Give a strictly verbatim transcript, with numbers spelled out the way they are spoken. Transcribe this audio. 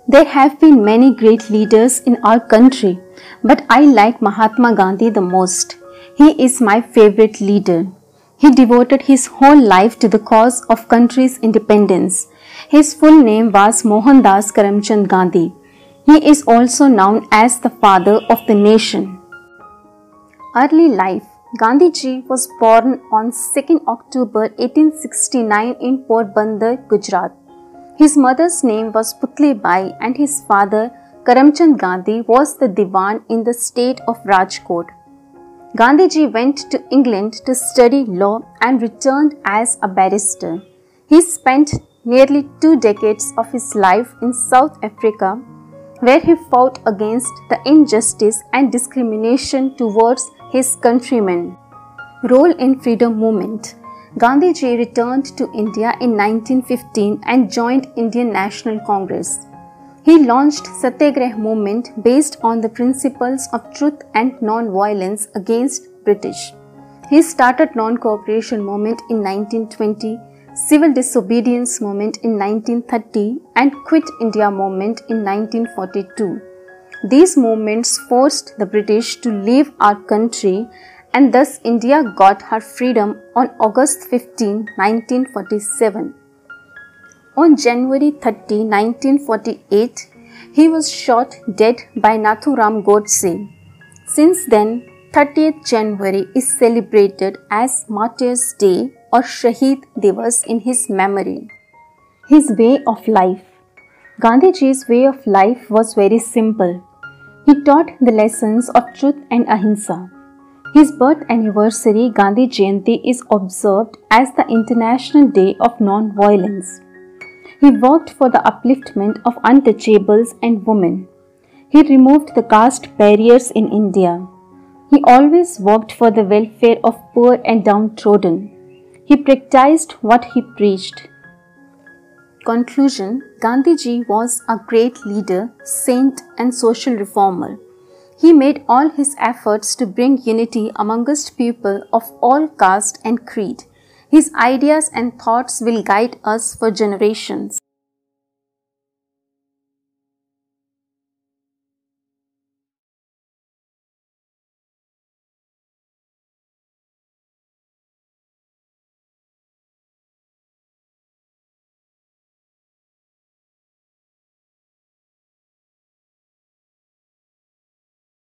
There have been many great leaders in our country, but I like Mahatma Gandhi the most. He is my favorite leader. He devoted his whole life to the cause of country's independence. His full name was Mohandas Karamchand Gandhi. He is also known as the father of the nation. Early life. Gandhiji was born on second October eighteen sixty-nine in Porbandar, Gujarat. His mother's name was Putli Bai and his father, Karamchand Gandhi, was the Diwan in the state of Rajkot. Gandhiji went to England to study law and returned as a barrister. He spent nearly two decades of his life in South Africa, where he fought against the injustice and discrimination towards his countrymen. Role in Freedom Movement. Gandhiji returned to India in nineteen fifteen and joined Indian National Congress. He launched Satyagrah movement based on the principles of truth and non-violence against British. He started non-cooperation movement in nineteen twenty, civil disobedience movement in nineteen thirty and Quit India movement in nineteen forty-two. These movements forced the British to leave our country, and thus India got her freedom on August fifteenth, nineteen forty-seven. On January thirtieth, nineteen forty-eight, he was shot dead by Nathuram Godse. Since then, thirtieth January is celebrated as Martyrs' Day or Shaheed Divas in his memory. His way of life. Gandhiji's way of life was very simple. He taught the lessons of truth and ahimsa. His birth anniversary, Gandhi Jayanti, is observed as the International Day of Non-Violence. He worked for the upliftment of untouchables and women. He removed the caste barriers in India. He always worked for the welfare of poor and downtrodden. He practiced what he preached. Conclusion. Gandhiji was a great leader, saint and social reformer. He made all his efforts to bring unity amongst people of all caste and creed. His ideas and thoughts will guide us for generations.